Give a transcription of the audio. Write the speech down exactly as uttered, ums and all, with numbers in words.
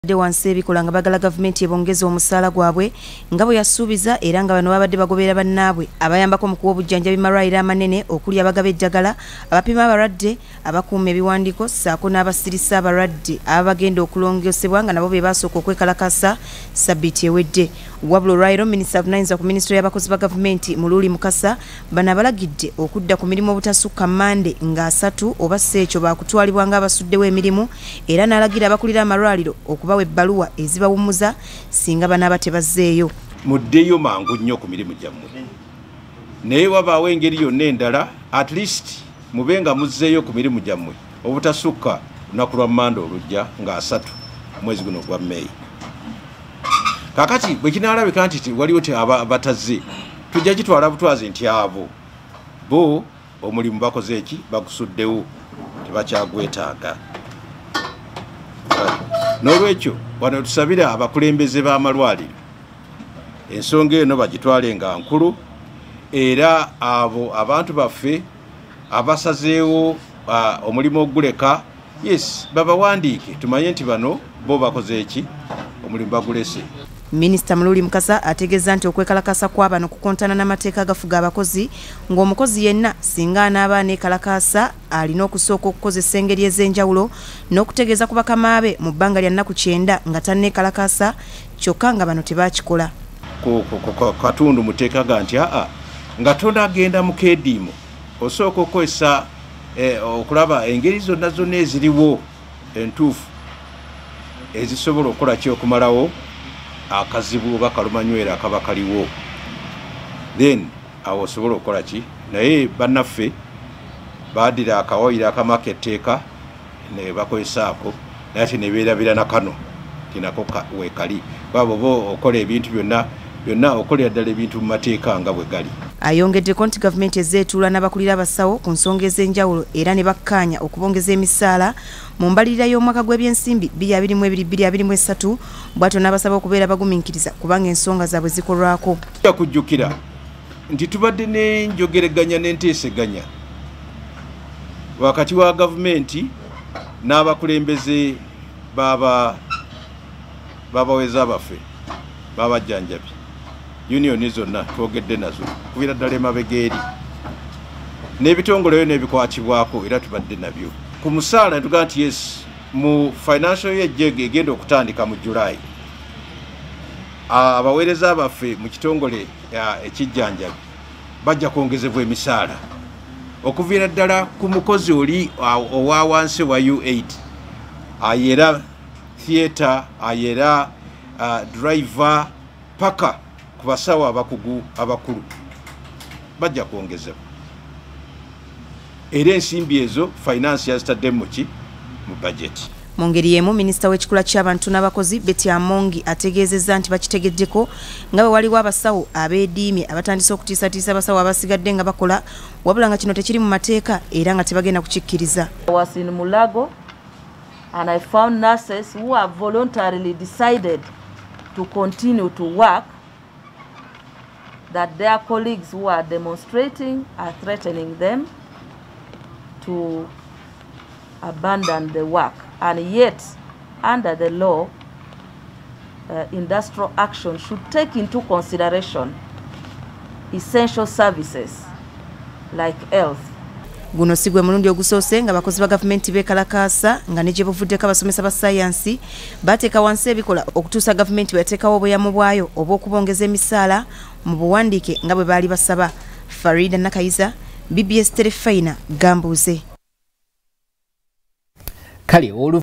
De wansi ebikola nga bagala gavumenti ebongeza omusaala gwabwe nga bwe yasuubiza era nga bano babadde bagoberera bannaabwe abayambako mu kuwa obujjanjabi malwaliro amanene okuli abagaba eddagala abapima abalwadde abakuuma ebiwandiiko ssaako n'abasirisa abalwadde abagenda okulongoosebwa nga nabo be baasooka okwekalakasa sabbiiti ewedde. Wabula olwaliro minisita avunaanyizibwa ku minisitule y'abakozi ba gavumenti Muluuli Mukasa bano abalagidde okudda ku mirimu obutasukka Mande nga asatu oba sseekyo baakutwalibwa ng'abasuddewo emirimu era n'alagira abakulira amalwaliro okubawa ebbaluwa ezibawummuza singa banaaba tebazzeeyo. Muddeyo mangu nnyo ku mirimu gyammwe. Naye wabaawo engeri yonna endala at least mube nga muzzeeyo ku mirimu gyammwe obutasukka lunaku lwa Mande olujja nga asatu mwezi guno gwa May. Kakati bwe kinaalabika nti waliwo abatazze tujja kitwala butwazi nti abo bo omulimu bakoze eki bagusuddewo tebakyagwetaaga. N'olwekyo wano tusabira abakulembeze b'amalwaliro ensonga eno bagitwale nga nkulu era abo abantu baffe abasazeewo uh, omulimu oguleka yes babawandiike tumanye nti bano bo bakoze eki omulimu bagulese. Minisita Muluuli Mukasa ategeeza nti okwekalakasa kw'abano kukontana n'amateeka agafuga abakozi ng'omukozi yenna singa anaaba aneekalakasa alina okusooka okukozesa engeri ez'enjawulo n'okutegeeza ku bakama be mu bbanga lya nnaku kyenda nga tanneekalakasa kyokka nga bano tebaakikola. Katundu muteeka ga nti aa nga tonagenda mu keediimo osooka okukozesa okulaba engeri zonna zonna eziriwo entuufu ezisobola okukola ki okumalawo akazibu oba kalumanywera akaba kaliwo then awo osobola okukola ki. Naye bannaffe baadira akawayiro akamaketteeka ne bakozesaako naye ate ne beerabira na kano tinako weekali babo bo okola ebintu byonna byonna okolera ddala ebintu mu mateeka nga bwe gali. Ayongeddeko nti gavumenti ezeetuula n'abakulira abasawo ku nsonga ez'enjawulo era ne bakkaanya okubongeza emisaala mu mbalirira y'omwaka gw'ebyensimbi bbiri abiri mu ebiri bbiri abiri mu esatu bw'atyo n'abasaba okubeera bagumiikiriza kubanga ensonga zaabwe zikolwako. Tujja kujjukira nti tubadde n'enjogeraganya n'enteeseganya wakati wa gavumenti n'abakulembeze baba babaweza baffe babajjanjabi unioni zonna twogedde nazo kubira ddala emabega eri n'ebitongole n'ebikwatibwako era tubadde nabyo ku musaala tugaa nti yes mu financial year egenda okutandika mu July abaweereza baffe mu kitongole ekijjanjabi bajja kwongezebwa emisaala okuviira ddala ku mukozi oli owa wansi wa U eight ayera theatre ayera uh, driver paka ku basawo abakugu abakulu bajja kwongezebwa era ensimbi ezo finance yazitadde muki mu budget. Mu ngeri y'emu minisita w'ekikula ky'abantu n'abakozi Betty Amongi ategeezezza nti bakitegeddeko nga bwe waliwo abasawo abeediimye abatandise okutiisatiisa abasawo abasigadde nga bakola wabula nga kino tekiri mu mateeka era nga tebagenda kukikkiriza. Was in Mulago and I found nurses who have voluntarily decided to continue to work, that their colleagues who are demonstrating are threatening them to abandon the work. And yet, under the law, uh, industrial action should take into consideration essential services like health. Guno sigwe mulundi ogusoose nga bakozi ba gavumenti beekalakaasa nga ne gye buvuddeko abasomesa ba sayansi bateeka wansi ebikola okutuusa gavumenti bweyateekawo obweyamo bwayo oba okubongeza emisaala mu buwandiike nga bwe baali basaba. Farida Nakayiza, B B S Telefayina, Gambuuze.